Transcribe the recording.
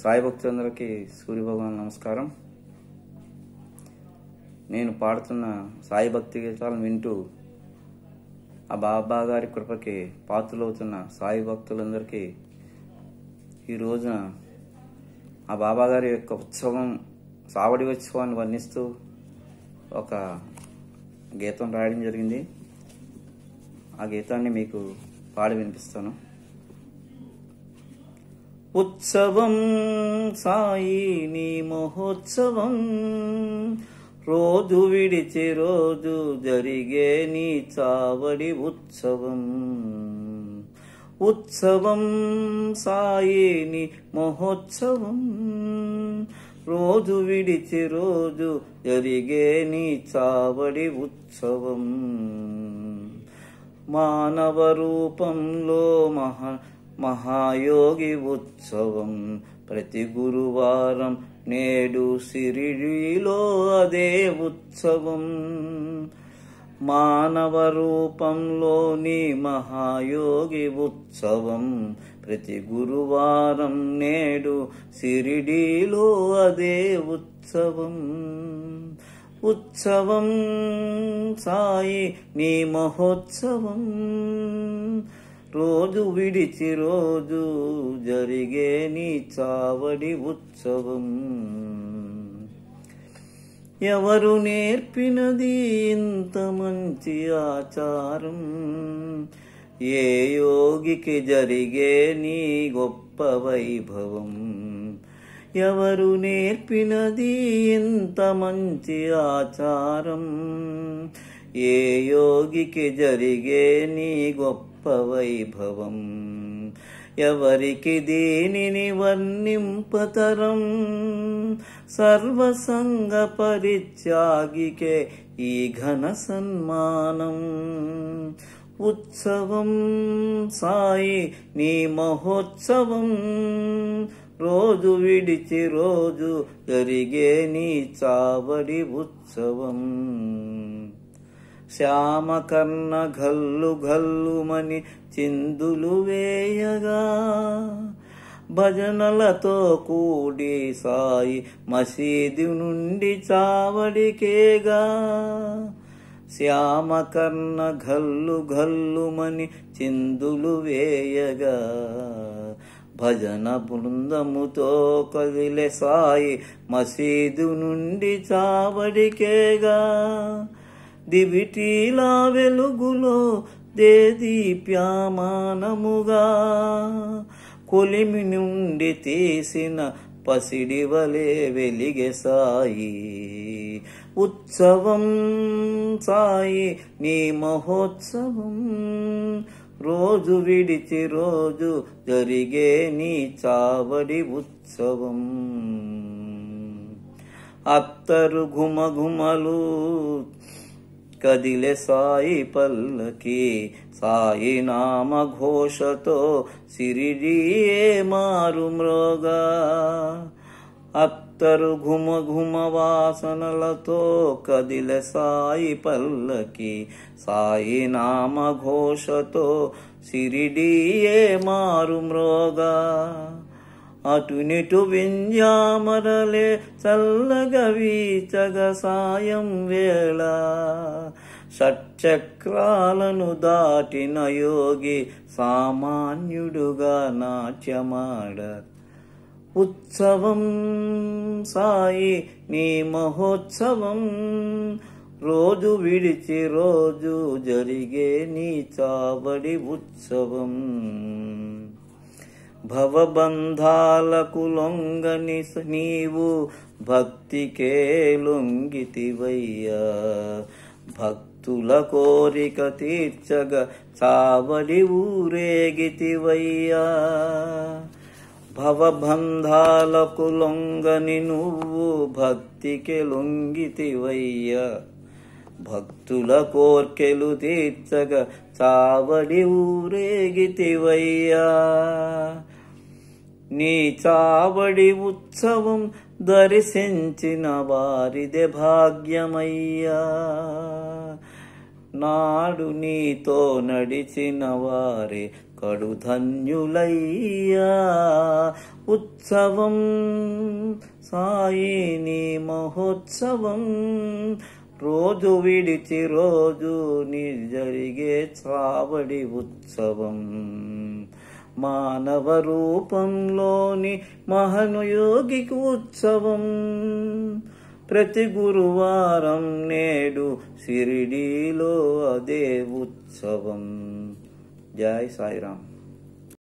సాయి భక్తులందరికీ సూర్యభగవాన్ నమస్కారం. నేను పాడుతున్న సాయి భక్తి గీతాలను వింటూ ఆ బాబా గారి కృపకి పాత్రలవుతున్న సాయి భక్తులందరికీ ఈ రోజున ఆ బాబా గారి యొక్క ఉత్సవం, సావడి ఉత్సవాన్ని వర్ణిస్తూ ఒక గీతం రాయడం జరిగింది. ఆ గీతాన్ని మీకు పాడి వినిపిస్తాను. ఉత్సవం సాయి నీ మహోత్సవం, రోజు విడిచి రోజు జరిగే నీ చావడి ఉత్సవం. ఉత్సవం సాయి నీ మహోత్సవం, రోజు విడిచి రోజు జరిగే నీ చావడి ఉత్సవం. మానవ రూపంలో మహాయోగి ఉత్సవం, ప్రతి గురువారం నేడు సిరిడిలో అదే ఉత్సవం. మానవ రూపంలోని మహాయోగి ఉత్సవం, ప్రతి గురువారం నేడు సిరిడిలో అదే ఉత్సవం. ఉత్సవం సాయి నీ మహోత్సవం, రోజు విడిచి రోజు జరిగే నీ చావడి ఉత్సవం. ఎవరు నేర్పినది ఇంత మంచి ఆచారం, ఏ యోగికి జరిగే నీ గొప్ప వైభవం. ఎవరు నేర్పినది ఇంత మంచి ఆచారం, ఏ యోగికి జరిగే నీ గొప్ప వైభవం. ఎవరికి దీనిని వర్ణింపతరం, సర్వసంగ పరిత్యాగికే ఈ ఘన సన్మానం. ఉత్సవం సాయి నీ మహోత్సవం, రోజు విడిచి రోజు జరిగే నీ చావడి ఉత్సవం. శ్యామకర్ణ ఘల్లు ఘల్లుమని చిందులు వేయగా, భజనలతో కూడి సాయి మసీదు నుండి చావడికేగా. శ్యామకర్ణ ఘల్లు ఘల్లుమని చిందులు వేయగా, భజన బృందముతో కదిలే సాయి మసీదు నుండి చావడికేగా. దివిటీలా వెలుగులో దేదీప్యమానముగా, కొలిమి నుండి తీసిన పసిడి వలె వెలిగే సాయి. ఉత్సవం సాయి నీ మహోత్సవం, రోజు విడిచి రోజు జరిగే నీ చావడి ఉత్సవం. అత్తరు ఘుమఘుమలు కదిలే సాయి పల్లకి, సాయి నామ ఘోషతో సిరిడియే మారు మ్రోగా. అత్తరు ఘుమఘుమ వాసనలతో కదిలే సాయి పల్లకి, సాయి నామ ఘోషతో సిరిడియే మారు మ్రోగా. అటునిటు వింజామరలే చల్లగా వీచగ సాయం వేళ, షట్చక్రాలను దాటిన యోగి సామాన్యుడుగా నాట్యమాడ. ఉత్సవం సాయి నీ మహోత్సవం, రోజు విడిచి రోజు జరిగే నీ చావడి ఉత్సవం. భవబంధాలకు లొంగని నీవు భక్తికే లొంగితివయ్యా, భక్తుల కోరిక తీర్చగా చావడి ఊరేగితివయ్యా. భవబంధాలకు లొంగని నువ్వు భక్తికే లొంగితివయ్యా, భక్తుల కోర్కెలు తీర్చగా చావడి ఊరేగితివయ్యా. నీ చావడి ఉత్సవం దర్శించిన వారిదే భాగ్యమయ్యా. నాడు నీతో నడిచిన వారే కడు ధన్యులయ్యా. ఉత్సవం సాయిని మహోత్సవం రోజు విడిచి రోజు జరిగే చావడి ఉత్సవం మానవ రూపంలోని మహనుయోగికి ఉత్సవం ప్రతి గురువారం నేడు షిరిడీలో అదే ఉత్సవం. జై సాయిరామ్.